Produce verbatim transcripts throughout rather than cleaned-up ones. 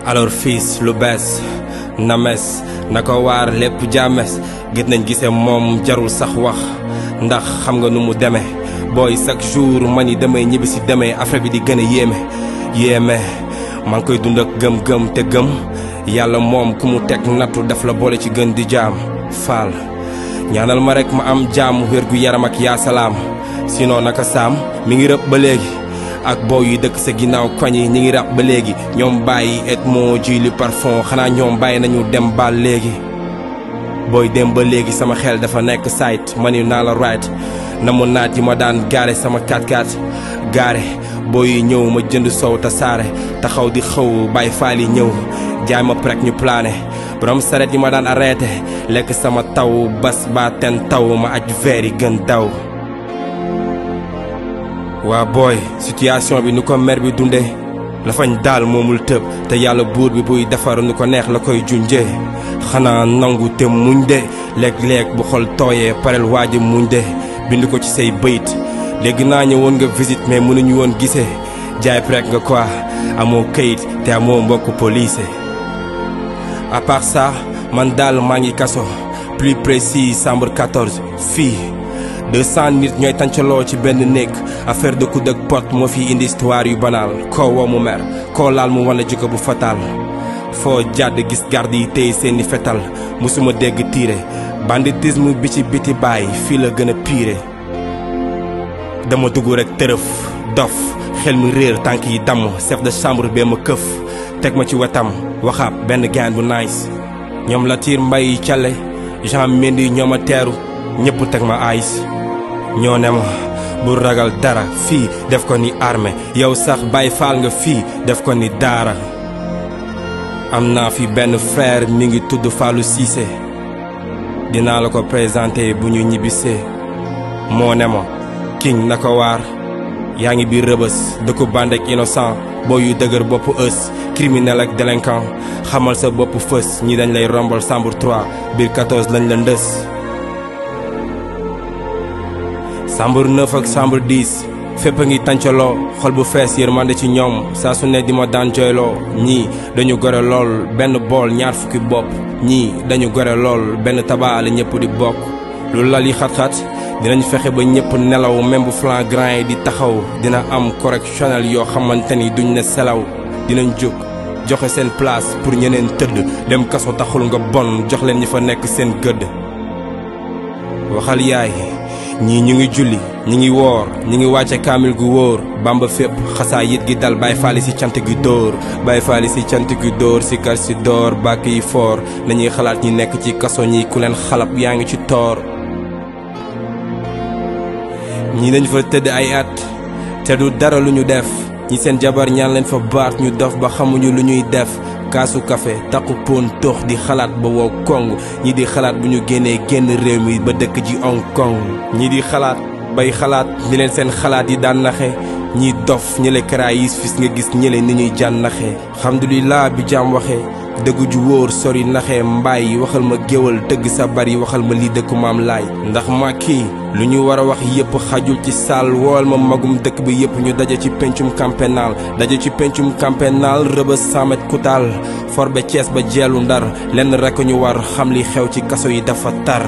alors fils lu bees names na ko waar lépp jàmmes gis nañ gise moom jarul sax wax ndax xam nga nu mu demee booy chaque jour man yi damay ñibbi si demee affaire bi di gën a yéeme yéeme maa ngi koy dund ak gëm-gëm te gëm yàlla moom ku mu teg nattu daf la boole ci gën di jaam faal ñaanal ma rek ma am jaam wér gu yaram ak yaa salaam sinon naka saam mi ngi rëb ba léegi ak booy yu dëkk sa ginnaaw koñ yi ñi ngi rap ba léegi ñoom bàyyi et moo ji li parfum xanaa ñoom bàyyi nañu dem baal léegi booy dem ba léegi sama xel dafa nekk site man yu naa la right na mu naat yi ma daan gaare sama quatre quatre gaare booy yi ñëw ma jënd sow ta saare taxaw di xaw bàyyi faal yi ñëw jaay ma prek ñu plané borom saret yi ma daan arrêté lekk sama taw bas ba ten taw ma aj veer yi gën daw waa booy situation bi nu ko mer bi dunde la fañ daal moomul tëb te yàlla buur bi buy defar nu ko neex la koy junjee xanaa nangu te muñ de léeg-léeg bu xol tooyee parel waaji muñ de bind ko ci say bëyit léegi naa ñëwoon nga visite mais mënuñu woon gisee jaay prek nga quoi amoo këyit te amoo mbokk police à part ça man daal maa ngi kaso plus précis chambre quatorze fii deux cent nit ñooy tàncaloo ci benn néeg affaire de coude ak porte moo fi indi histoire yu banal koo woo mu mer koo laal mu wane jikko bu fatal foo jàdd gis garde yi tey seeni fetal musuma dégg tiire banditisme bi ci biti bàyyi fii la gën a pire dama dugg rek tërëf dof xel mi réer tànk yi damm chef de chambre bee ma këf teg ma ci wetam waxaab benn gain bu nice ñoom la tiir mbay cale Jean Mendy ñoo ma teeru ñëpp teg ma ayis ñoo ne ma bu ragal dara fii def ko ni armée yow sax Baay Faal nga fii def ko ni daara am naa fi benn frère mi ngi tudd Fallou Cissé dinaa la ko présenté bu ñu ñibbisee moo ne ma king na ko waar yaa ngi biir rëbës dëkku bandek innocent boo yu dëgër bopp ës criminel ak délinquant xamal sa bopp fës ñi dañ lay rombal chambre trois biir quatorze lañ la ndës chambre neuf ak chambre dix fépp a ngi tàncaloo xol bu fees yërmande ci ñoom saa su ne di ma daan jooyloo ñii dañu gore lool benn bool ñaar fukki bopp ñii dañu gore lool benn tabac la ñëpp di bokk lu lal yi xat-xat dinañ fexe ba ñëpp nelaw même bu flagrant yi di taxaw dina am correctionnel yoo xamante ni duñ ne selaw dinañ jóg joxe seen place pour ñeneen tëdd dem kaso taxul nga bon jox leen ñi fa nekk seen gëdd waxal yaay ñii ñu ngi julli ñi ngi woor ñi ngi wàcce kaamil gu wóor bamba fépp xasaa yit gi dal Baay Faal si cant gi dóor Baay Faal si cant gi dóor si kar si door bàkk yi foor nañuy xalaat ñi nekk ci kaso ñi ku leen xalab yaa ngi ci toor ñi dañ fa tëdd ay at te du dara lu ñu def ñi seen jabar ñaan leen fa baat ñu dof ba xamuñu lu ñuy def kaasu café takku pon toox di xalaat ba wow kong ñi di xalaat bu ñu génnee génn réew mi ba dëkk ji Hong Kong ñi di xalaat bay xalaat ñi leen seen xalaat yi daan naxe ñi dof ñële karaayis fis nga gis ñële ni ñuy jàn naxe alhamdulilah bi jaam waxe dëgg ju wóor sori naxe mbaay waxal ma géwal tëgg sa bari waxal ma lii dëkku maam laay ndax ma kii lu ñu war a wax yëpp xajul ci saal wool ma magum dëkk bi yëpp ñu daje ci pencum camp pénal daje ci pencum camp pénal rëbës samet kutaal forbe Cees ba jeelu ndar lenn rekk ñu war xam li xew ci kaso yi dafa tar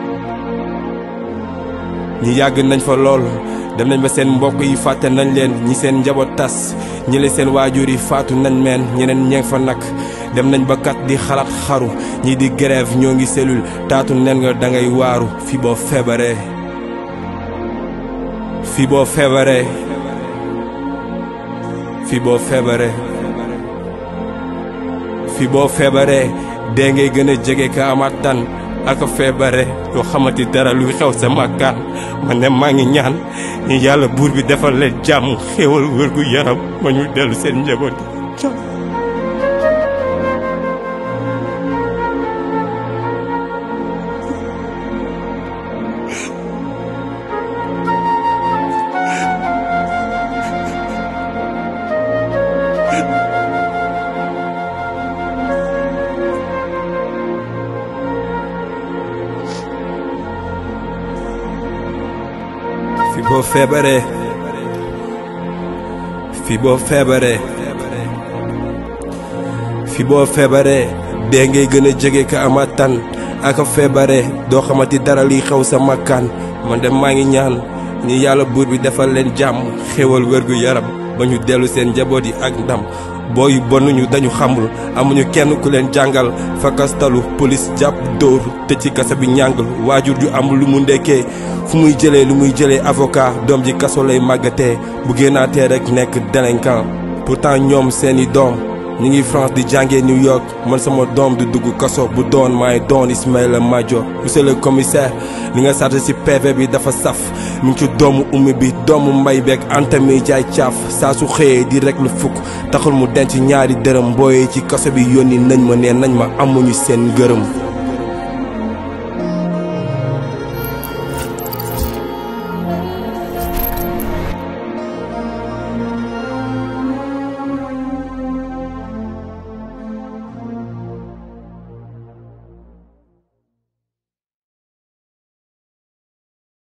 ñi yàgg nañ fa lool dem nañ ba seen mbokk yi fàtte nañ leen ñi seen njaboot tas ñi le seen waajur yi faatu nañ meen ñeneen ñeeng fa nag dem nañ ba kat di xalaat xaru ñi di grève ñoo ngi cellule taatu nen nga dangay waaru fi boo feebaree fi boo feebaree fi boo feebaree fi boo feebaree dee ngay gën a jege ka amaat tan ak feebare yoo xamati dara luy xew sa makkaan man ne maa ngi ñaan ñu yàlla buur bi defal leen jàmm xéewal wér gu yaram ma ñu dellu seen njaboot fi boo feebaree fi boo feebaree fi boo feebaree dee ngay gën a jege ka ama tan aka feebaree doo xamati dara liy xew sa makkaan man dem maa ngi ñaan ñi yàlla buur bi defal leen jàmm xéwal wérgu yaram ba ñu dellu seen njaboot yi ak ndam booy bonuñu dañu xamul amuñu kenn ku leen jàngal fakastalu police jàpp dóor te ci kaso bi ñàngal waajur ju amul lu mu ndekkee fu muy jëlee lu muy jëlee avocat doom ji kaso lay màggatee bu génnaatee rek nekk délinquant pourtant ñoom seeni doom ñi ngi France di jàngee New York man sama doom du dugg kaso bu doon maay doon Ismaïla Madior monsieur le commissaire li nga sàrt ci P V bi dafa saf mi ngi ci doomu ummi bi doomu mbay beeg antami jaay caaf saa su xëyee di rek lu fukk taxul mu denc ñaari dërëm mbooyee ci kaso bi yónni nañ ma nee nañ ma amuñu seen ngërëm